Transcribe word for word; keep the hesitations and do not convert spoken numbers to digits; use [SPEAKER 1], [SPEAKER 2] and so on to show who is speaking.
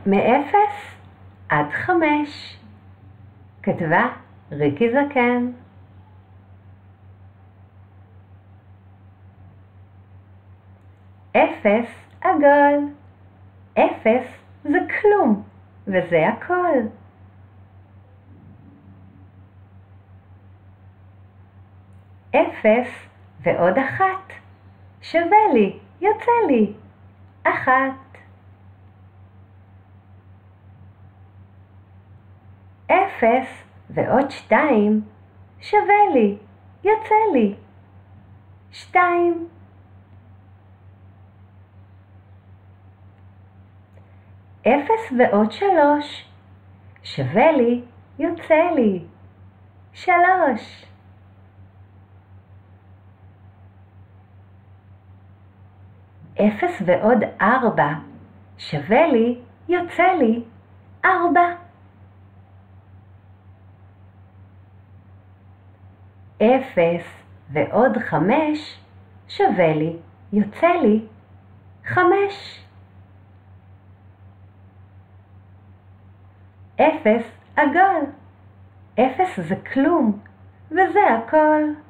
[SPEAKER 1] מאפס עד חמש. כתבה ריקי זקן. אפס עגול. אפס זה כלום, וזה הכל. אפס ועוד אחת. שווה לי, יוצא לי. אחת. אפס ועוד שתיים. שווה לי, יוצא לי. שתיים. אפס ועוד שלוש. שווה לי, יוצא לי. שלוש. אפס ועוד ארבע. שווה לי, יוצא לי. ארבע. אפס ועוד חמש. שווה לי, יוצא לי. חמש. אפס עגול. אפס זה כלום, וזה הכל.